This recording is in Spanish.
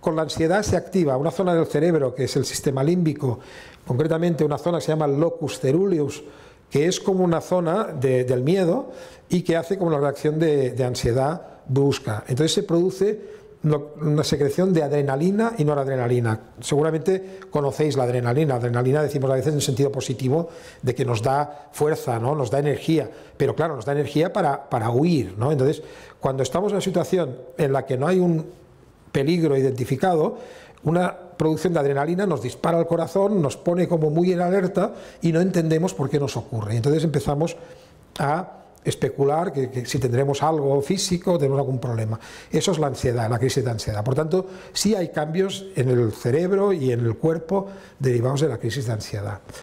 con la ansiedad se activa una zona del cerebro que es el sistema límbico, concretamente una zona que se llama el locus ceruleus, que es como una zona del miedo y que hace como una reacción de ansiedad brusca. Entonces se produce una secreción de adrenalina y noradrenalina. Seguramente conocéis la adrenalina. Adrenalina decimos a veces en sentido positivo de que nos da fuerza, ¿no? Nos da energía, pero claro, nos da energía para huir, ¿no? Entonces, cuando estamos en una situación en la que no hay un peligro identificado, una producción de adrenalina nos dispara al corazón, nos pone como muy en alerta y no entendemos por qué nos ocurre. Entonces empezamos a especular que si tendremos algo físico, tenemos algún problema. Eso es la ansiedad, la crisis de ansiedad. Por tanto, sí hay cambios en el cerebro y en el cuerpo derivados de la crisis de ansiedad.